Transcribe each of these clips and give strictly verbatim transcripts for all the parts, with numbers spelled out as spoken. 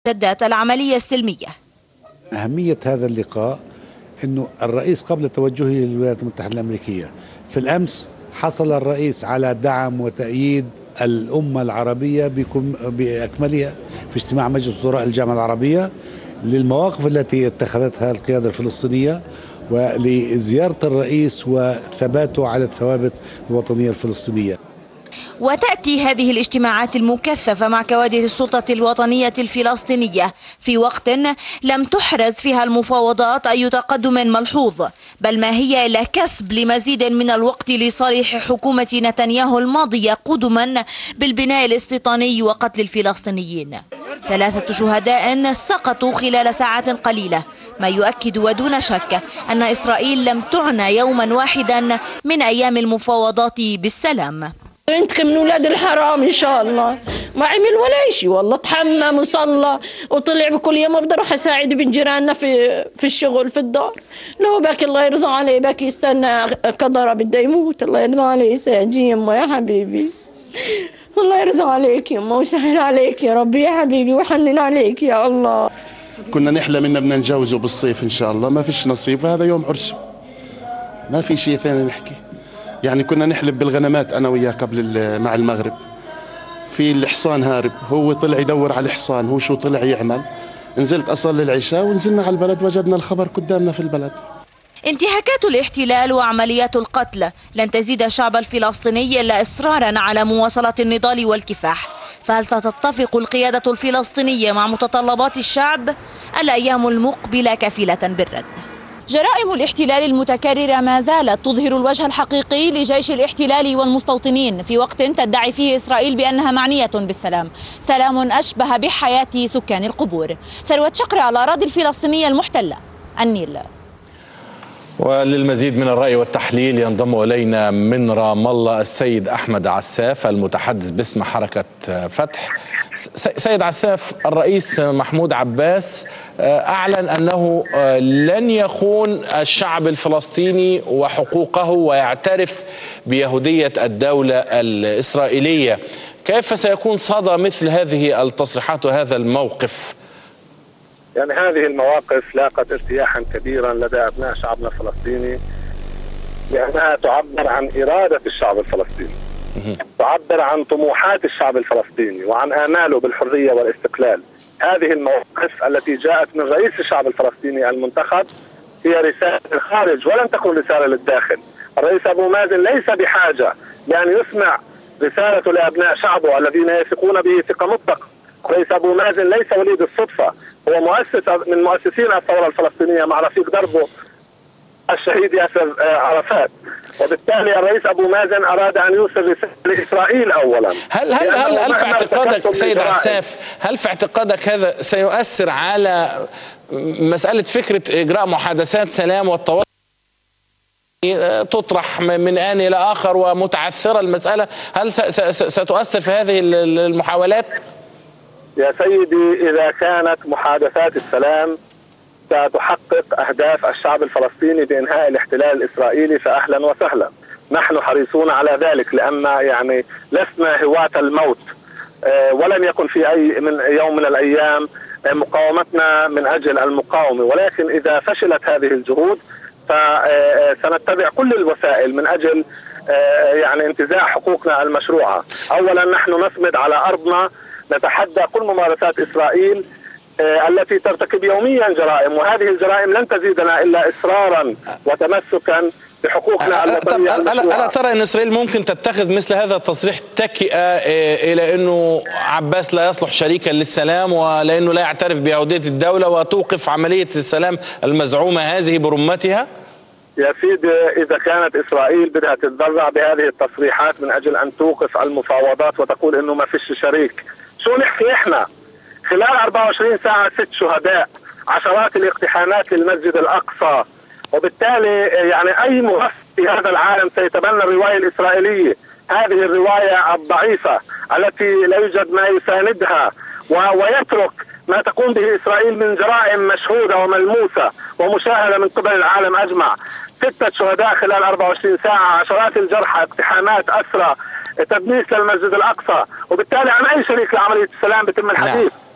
مستجدات العملية السلمية. أهمية هذا اللقاء أنه الرئيس قبل توجهه للولايات المتحدة الأمريكية في الأمس حصل الرئيس على دعم وتأييد الأمة العربية بأكملها في اجتماع مجلس وزراء الجامعة العربية للمواقف التي اتخذتها القيادة الفلسطينية ولزيارة الرئيس وثباته على الثوابت الوطنية الفلسطينية. وتأتي هذه الاجتماعات المكثفة مع كوادر السلطة الوطنية الفلسطينية في وقت لم تحرز فيها المفاوضات أي تقدم ملحوظ، بل ما هي إلا كسب لمزيد من الوقت لصالح حكومة نتنياهو الماضية قدما بالبناء الاستيطاني وقتل الفلسطينيين. ثلاثة شهداء سقطوا خلال ساعات قليلة، ما يؤكد ودون شك أن إسرائيل لم تعنى يوما واحدا من أيام المفاوضات بالسلام. انت من ولاد الحرام ان شاء الله، ما عمل ولا شيء والله، تحمم وصلى وطلع بكل يوم بدي اروح اساعد بين جيراننا في في الشغل في الدار. لو باكي الله يرضى عليه، باكي يستنى قدره بده يموت، الله يرضى عليه يساعدي يما يا حبيبي، الله يرضى عليك يما ويسهل عليك يا ربي يا حبيبي ويحنن عليك يا الله. كنا نحلم ان بدنا نتجوزه بالصيف ان شاء الله، ما فيش نصيب، هذا يوم عرسه، ما في شيء ثاني نحكي. يعني كنا نحلب بالغنمات أنا وياه قبل مع المغرب، في الحصان هارب، هو طلع يدور على الحصان، هو شو طلع يعمل. نزلت أصلي العشاء ونزلنا على البلد وجدنا الخبر قدامنا في البلد. انتهاكات الاحتلال وعمليات القتل لن تزيد الشعب الفلسطيني إلا إصرارا على مواصلة النضال والكفاح. فهل ستتفق القيادة الفلسطينية مع متطلبات الشعب؟ الأيام المقبلة كفيلة بالرد. جرائم الاحتلال المتكررة ما زالت تظهر الوجه الحقيقي لجيش الاحتلال والمستوطنين في وقت تدعي فيه إسرائيل بأنها معنية بالسلام، سلام أشبه بحياة سكان القبور. ثروة شقري على الأراضي الفلسطينية المحتلة، النيل. وللمزيد من الرأي والتحليل ينضم إلينا من رام الله السيد أحمد عساف المتحدث باسم حركة فتح. سيد عساف، الرئيس محمود عباس أعلن أنه لن يخون الشعب الفلسطيني وحقوقه ويعترف بيهودية الدولة الإسرائيلية. كيف سيكون صدى مثل هذه التصريحات وهذا الموقف؟ يعني هذه المواقف لاقت ارتياحا كبيرا لدى أبناء شعبنا الفلسطيني، لأنها تعبر عن إرادة الشعب الفلسطيني، تعبر عن طموحات الشعب الفلسطيني وعن آماله بالحرية والاستقلال. هذه المواقف التي جاءت من رئيس الشعب الفلسطيني المنتخب هي رسالة للخارج ولن تكون رسالة للداخل. الرئيس أبو مازن ليس بحاجة لأن يسمع رسالة لأبناء شعبه الذين يثقون به ثقة مطلقة. الرئيس أبو مازن ليس وليد الصدفة، هو مؤسس من مؤسسين الثورة الفلسطينية مع رفيق دربه الشهيد ياسر عرفات، وبالتالي الرئيس أبو مازن أراد أن يوصل رسالة لإسرائيل أولا. هل هل هل, هل في اعتقادك سيد عساف، هل في اعتقادك هذا سيؤثر على مسألة فكرة إجراء محادثات سلام والتواصل تطرح من آن إلى آخر ومتعثرة المسألة؟ هل ستؤثر في هذه المحاولات؟ يا سيدي، إذا كانت محادثات السلام ستحقق أهداف الشعب الفلسطيني بإنهاء الاحتلال الإسرائيلي فأهلا وسهلا، نحن حريصون على ذلك، لأن يعني لسنا هواة الموت، ولم يكن في أي من يوم من الأيام مقاومتنا من أجل المقاومة، ولكن إذا فشلت هذه الجهود فسنتبع كل الوسائل من أجل يعني انتزاع حقوقنا المشروعة. أولا نحن نصمد على أرضنا، نتحدى كل ممارسات إسرائيل التي ترتكب يوميا جرائم، وهذه الجرائم لن تزيدنا إلا إصرارا وتمسكا بحقوقنا الوطنية المشروعة. ألا ترى أن إسرائيل ممكن تتخذ مثل هذا التصريح تكئة إلى أنه عباس لا يصلح شريكا للسلام ولأنه لا يعترف بيهودية الدولة وتوقف عملية السلام المزعومة هذه برمتها؟ يا سيدي، إذا كانت إسرائيل بدها تتذرع بهذه التصريحات من أجل أن توقف المفاوضات وتقول إنه ما فيش شريك، شو نحكي إحنا؟ خلال أربعة وعشرين ساعة ست شهداء، عشرات الاقتحامات للمسجد الأقصى، وبالتالي يعني أي مغفل في هذا العالم سيتبنى الرواية الإسرائيلية، هذه الرواية الضعيفة التي لا يوجد ما يساندها، ويترك ما تقوم به إسرائيل من جرائم مشهودة وملموسة ومشاهدة من قبل العالم أجمع. ستة شهداء خلال أربعة وعشرين ساعة، عشرات الجرحى، اقتحامات، أسرى، تدنيس للمسجد الأقصى، وبالتالي عن أي شريك لعملية السلام بتم الحديث؟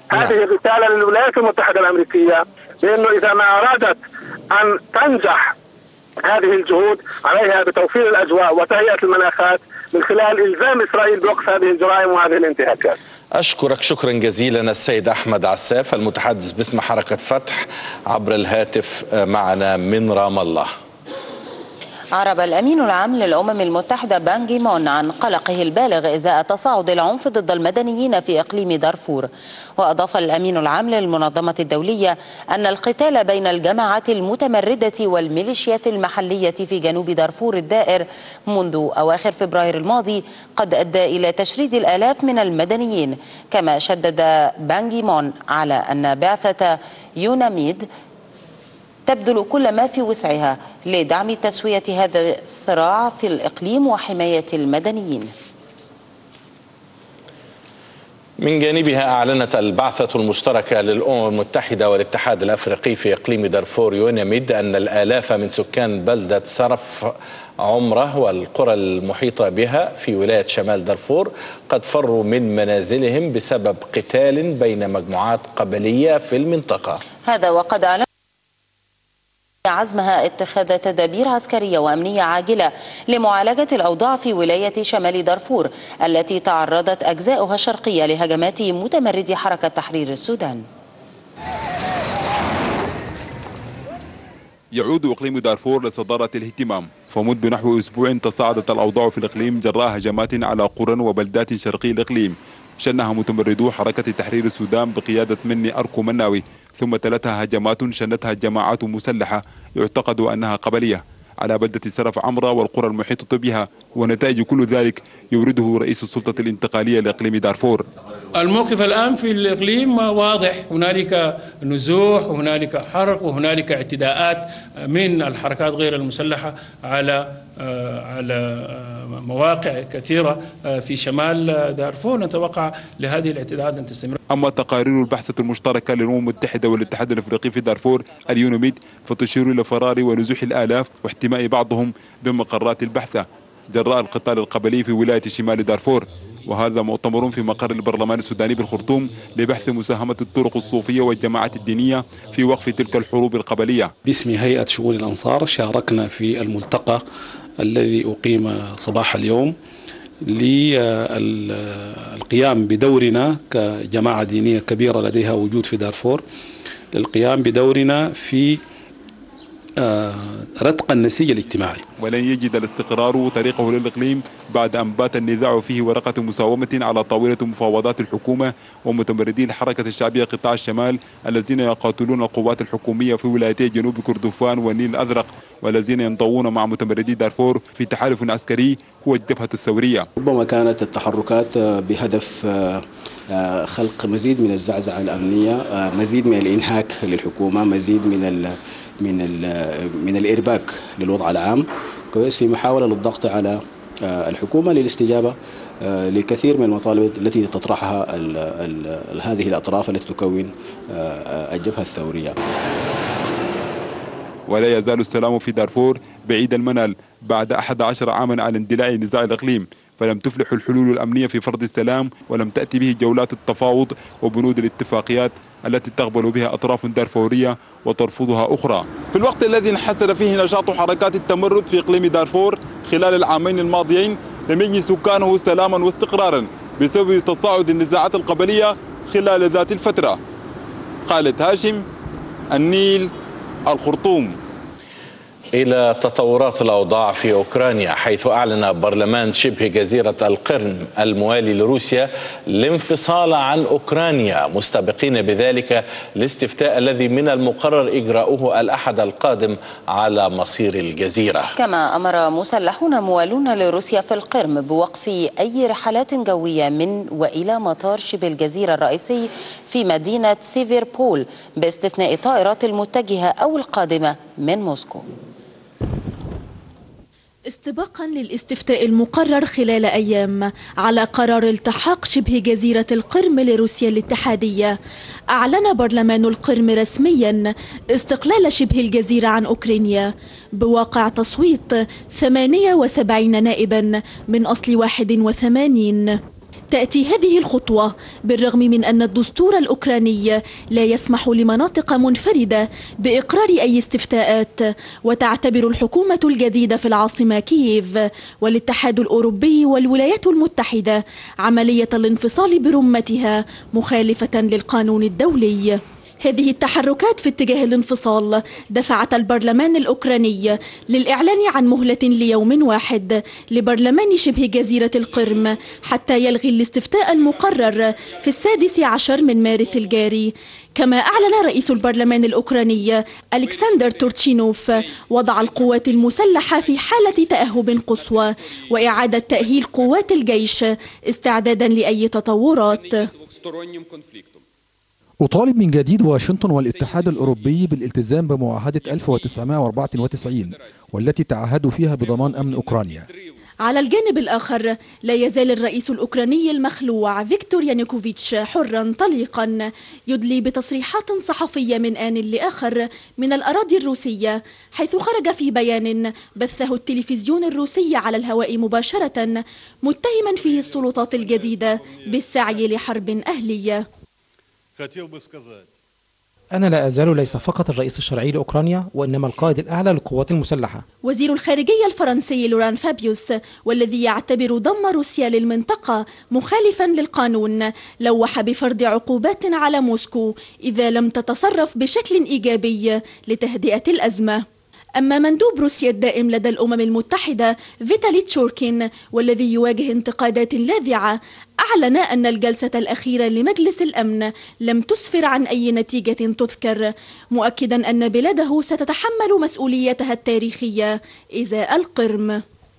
هذه الرسالة للولايات المتحدة الأمريكية بأنه إذا ما أرادت أن تنجح هذه الجهود عليها بتوفير الأجواء وتهيئة المناخات من خلال إلزام إسرائيل بوقف هذه الجرائم وهذه الانتهاكات. أشكرك شكرا جزيلا السيد أحمد عساف المتحدث باسم حركة فتح عبر الهاتف معنا من رام الله. أعرب الأمين العام للأمم المتحدة بان كي مون عن قلقه البالغ إزاء تصاعد العنف ضد المدنيين في إقليم دارفور. وأضاف الأمين العام للمنظمة الدولية أن القتال بين الجماعات المتمردة والميليشيات المحلية في جنوب دارفور الدائر منذ أواخر فبراير الماضي قد أدى إلى تشريد الآلاف من المدنيين. كما شدد بان كي مون على أن بعثة يوناميد تبذل كل ما في وسعها لدعم تسوية هذا الصراع في الإقليم وحماية المدنيين. من جانبها أعلنت البعثة المشتركة للأمم المتحدة والاتحاد الأفريقي في إقليم دارفور يوناميد أن الآلاف من سكان بلدة سرف عمرة والقرى المحيطة بها في ولاية شمال دارفور قد فروا من منازلهم بسبب قتال بين مجموعات قبلية في المنطقة. هذا وقد أعلن عزمها اتخاذ تدابير عسكرية وأمنية عاجلة لمعالجة الأوضاع في ولاية شمال دارفور التي تعرضت أجزاؤها الشرقية لهجمات متمردي حركة تحرير السودان. يعود إقليم دارفور لصدارة الاهتمام، فمنذ نحو أسبوع تصاعدت الأوضاع في الإقليم جراء هجمات على قرى وبلدات شرقي الإقليم شنها متمردو حركة تحرير السودان بقيادة مني أركو مناوي، ثم تلتها هجمات شنتها جماعات مسلحة يعتقد أنها قبلية على بلدة سرف عمرة والقرى المحيطة بها، ونتائج كل ذلك يورده رئيس السلطة الانتقالية لإقليم دارفور. الموقف الآن في الإقليم واضح، هنالك نزوح وهنالك حرق وهنالك اعتداءات من الحركات غير المسلحة على على مواقع كثيرة في شمال دارفور. نتوقع لهذه الاعتداءات أن تستمر. أما تقارير البحثة المشتركة للأمم المتحدة والاتحاد الأفريقي في دارفور اليوناميد فتشير إلى فرار ونزوح الآلاف واحتماء بعضهم بمقرات البحثة جراء القتال القبلي في ولاية شمال دارفور. وهذا مؤتمر في مقر البرلمان السوداني بالخرطوم لبحث مساهمة الطرق الصوفية والجماعات الدينية في وقف تلك الحروب القبلية. باسم هيئة شؤون الأنصار شاركنا في الملتقى الذي أقيم صباح اليوم للقيام بدورنا كجماعة دينية كبيرة لديها وجود في دارفور، للقيام بدورنا في رتق النسيج الاجتماعي. ولن يجد الاستقرار طريقه للإقليم بعد أن بات النزاع فيه ورقة مساومة على طاولة مفاوضات الحكومة ومتمردي الحركة الشعبية قطاع الشمال الذين يقاتلون القوات الحكومية في ولايتي جنوب كردفان والنيل الأزرق، والذين ينضوون مع متمردي دارفور في تحالف عسكري هو الجبهة الثورية. ربما كانت التحركات بهدف خلق مزيد من الزعزعة الأمنية، مزيد من الإنهاك للحكومة، مزيد من ال من ال من الإرباك للوضع العام، كويس، في محاولة للضغط على الحكومة للاستجابة لكثير من المطالب التي تطرحها ال ال هذه الأطراف التي تكون الجبهة الثورية. ولا يزال السلام في دارفور بعيد المنال بعد أحد عشر عاما على اندلاع نزاع الإقليم، فلم تفلح الحلول الأمنية في فرض السلام ولم تأتي به جولات التفاوض وبنود الاتفاقيات التي تقبل بها أطراف دارفورية وترفضها أخرى. في الوقت الذي انحسر فيه نشاط حركات التمرد في إقليم دارفور خلال العامين الماضيين لم يجد سكانه سلاما واستقرارا بسبب تصاعد النزاعات القبلية خلال ذات الفترة. خالد هاشم، النيل، الخرطوم. إلى تطورات الأوضاع في أوكرانيا، حيث أعلن برلمان شبه جزيرة القرم الموالي لروسيا الانفصال عن أوكرانيا، مستبقين بذلك الاستفتاء الذي من المقرر إجراؤه الأحد القادم على مصير الجزيرة. كما أمر مسلحون موالون لروسيا في القرم بوقف أي رحلات جوية من وإلى مطار شبه الجزيرة الرئيسي في مدينة سيفيربول باستثناء الطائرات المتجهة أو القادمة من موسكو. استباقا للاستفتاء المقرر خلال أيام على قرار التحاق شبه جزيرة القرم لروسيا الاتحادية، أعلن برلمان القرم رسميا استقلال شبه الجزيرة عن أوكرانيا بواقع تصويت ثمانية وسبعين نائبا من أصل واحد وثمانين. تأتي هذه الخطوة بالرغم من أن الدستور الأوكراني لا يسمح لمناطق منفردة بإقرار أي استفتاءات، وتعتبر الحكومة الجديدة في العاصمة كييف والاتحاد الأوروبي والولايات المتحدة عملية الانفصال برمتها مخالفة للقانون الدولي. هذه التحركات في اتجاه الانفصال دفعت البرلمان الأوكراني للإعلان عن مهلة ليوم واحد لبرلمان شبه جزيرة القرم حتى يلغي الاستفتاء المقرر في السادس عشر من مارس الجاري. كما أعلن رئيس البرلمان الأوكراني ألكسندر تورتشينوف وضع القوات المسلحة في حالة تأهب قصوى وإعادة تأهيل قوات الجيش استعدادا لأي تطورات. أطالب من جديد واشنطن والاتحاد الأوروبي بالالتزام بمعاهدة ألف وتسعمائة وأربعة وتسعين والتي تعهدوا فيها بضمان أمن أوكرانيا. على الجانب الآخر لا يزال الرئيس الأوكراني المخلوع فيكتور يانوكوفيتش حرا طليقا يدلي بتصريحات صحفية من آن لآخر من الأراضي الروسية، حيث خرج في بيان بثه التلفزيون الروسي على الهواء مباشرة متهما فيه السلطات الجديدة بالسعي لحرب أهلية. أنا لا أزال ليس فقط الرئيس الشرعي لأوكرانيا وإنما القائد الأعلى للقوات المسلحة. وزير الخارجية الفرنسي لوران فابيوس والذي يعتبر ضم روسيا للمنطقة مخالفا للقانون لوح بفرض عقوبات على موسكو إذا لم تتصرف بشكل إيجابي لتهدئة الأزمة. أما مندوب روسيا الدائم لدى الأمم المتحدة فيتالي تشوركين والذي يواجه انتقادات لاذعة أعلن أن الجلسة الأخيرة لمجلس الأمن لم تسفر عن أي نتيجة تذكر، مؤكدا أن بلاده ستتحمل مسؤوليتها التاريخية إزاء القرم.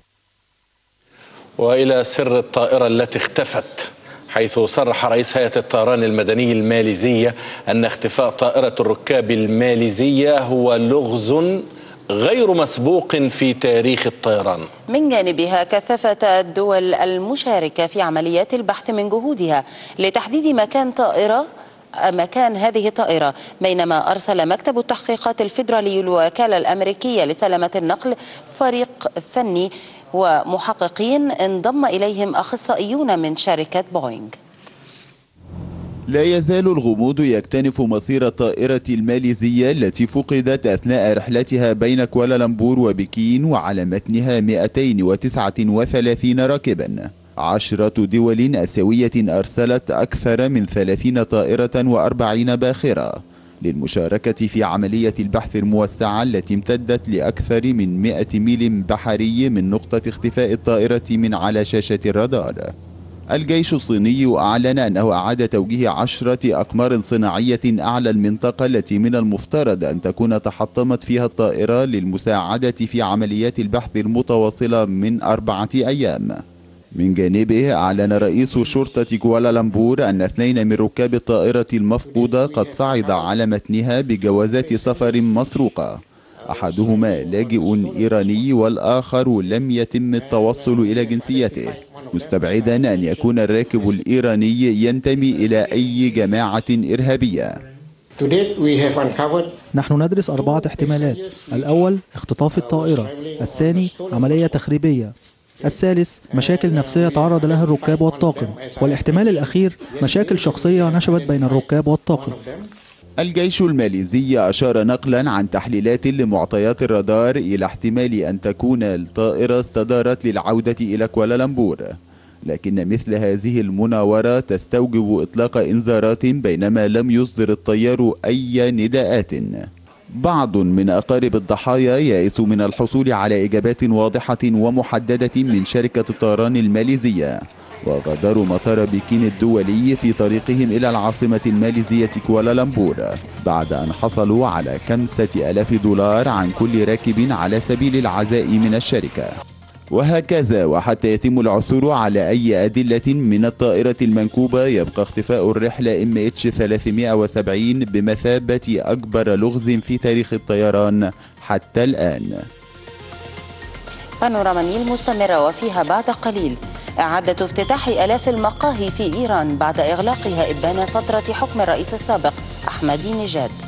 وإلى سر الطائرة التي اختفت، حيث صرح رئيس هيئة الطيران المدني الماليزية أن اختفاء طائرة الركاب الماليزية هو لغز غير مسبوق في تاريخ الطيران. من جانبها كثفت الدول المشاركة في عمليات البحث من جهودها لتحديد مكان طائرة مكان هذه الطائرة، بينما أرسل مكتب التحقيقات الفيدرالي الوكالة الأمريكية لسلامة النقل فريق فني ومحققين انضم إليهم أخصائيون من شركة بوينغ. لا يزال الغموض يكتنف مصير الطائرة الماليزية التي فقدت أثناء رحلتها بين كوالالمبور وبكين وعلى متنها مئتين وتسعة وثلاثين راكبا. عشرة دول آسيوية أرسلت أكثر من ثلاثين طائرة وأربعين باخرة للمشاركة في عملية البحث الموسعة التي امتدت لأكثر من مئة ميل بحري من نقطة اختفاء الطائرة من على شاشة الرادار. الجيش الصيني أعلن أنه أعاد توجيه عشرة أقمار صناعية أعلى المنطقة التي من المفترض أن تكون تحطمت فيها الطائرة للمساعدة في عمليات البحث المتواصلة من أربعة أيام. من جانبه أعلن رئيس شرطة كوالالمبور أن اثنين من ركاب الطائرة المفقودة قد صعد على متنها بجوازات سفر مسروقة، أحدهما لاجئ إيراني والآخر لم يتم التوصل إلى جنسيته، مستبعدا أن يكون الراكب الإيراني ينتمي إلى أي جماعة إرهابية. نحن ندرس أربعة احتمالات: الأول اختطاف الطائرة، الثاني عملية تخريبية، الثالث مشاكل نفسية تعرض لها الركاب والطاقم، والاحتمال الأخير مشاكل شخصية نشبت بين الركاب والطاقم. الجيش الماليزي أشار نقلا عن تحليلات لمعطيات الرادار إلى احتمال أن تكون الطائرة استدارت للعودة إلى كوالالمبور، لكن مثل هذه المناورة تستوجب إطلاق إنذارات بينما لم يصدر الطيار أي نداءات. بعض من أقارب الضحايا يئسوا من الحصول على إجابات واضحة ومحددة من شركة الطيران الماليزية، وغادروا مطار بكين الدولي في طريقهم إلى العاصمة الماليزية كوالالمبور بعد أن حصلوا على خمسة آلاف دولار عن كل راكب على سبيل العزاء من الشركة. وهكذا وحتى يتم العثور على أي أدلة من الطائرة المنكوبة يبقى اختفاء الرحلة إم إتش ثلاثمائة وسبعين بمثابة أكبر لغز في تاريخ الطيران حتى الآن. بانوراما نيل مستمرة وفيها بعد قليل إعادة افتتاح آلاف المقاهي في إيران بعد إغلاقها إبان فترة حكم الرئيس السابق أحمدي نژاد.